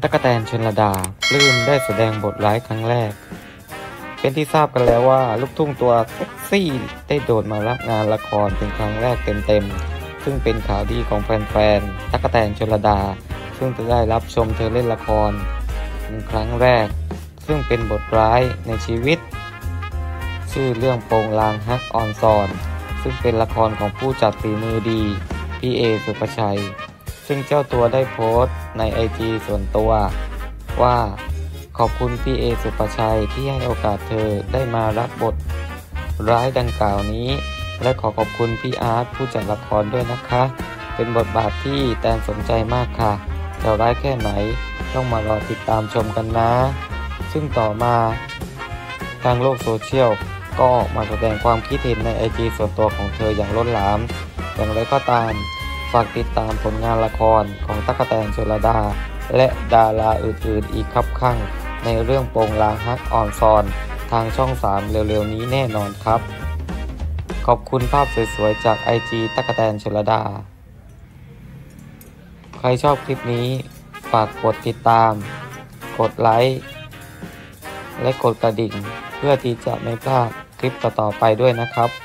ตั๊กแตน ชลดาปลื้มได้แสดงบทร้ายครั้งแรกเป็นที่ทราบกันแล้วว่าลูกทุ่งตัวเซ็กซี่ได้โดดมารับงานละครเป็นครั้งแรกเต็มๆซึ่งเป็นข่าวดีของแฟนๆตั๊กแตน ชลดาซึ่งจะได้รับชมเธอเล่นละครเป็นครั้งแรกซึ่งเป็นบทร้ายในชีวิตชื่อเรื่องโปงลางฮักออนซอนซึ่งเป็นละครของผู้จัดฝีมือดีพี่เอสุภชัยซึ่งเจ้าตัวได้โพสต์ใน IG ส่วนตัวว่าขอบคุณพี่เอสุภชัยที่ให้โอกาสเธอได้มารับบทร้ายดังกล่าวนี้และขอบคุณพี่อาร์ตผู้จัดละครด้วยนะคะเป็นบทบาทที่แตนสนใจมากค่ะจะร้ายแค่ไหนต้องมารอติดตามชมกันนะซึ่งต่อมาทางโลกโซเชียลก็ออกมาแสดงความคิดเห็นใน IG ส่วนตัวของเธออย่างล้นหลามอย่างไรก็ตามฝากติดตามผลงานละครของตั๊กแตน ชลดาและดาราอื่นๆอีกครับข้างในเรื่องโปงลางฮักออนซอนทางช่อง 3 เร็วๆนี้แน่นอนครับขอบคุณภาพสวยๆจาก IG ตั๊กแตน ชลดาใครชอบคลิปนี้ฝากกดติดตามกดไลค์และกดกระดิ่งเพื่อที่จะไม่พลาดคลิปต่อๆไปด้วยนะครับ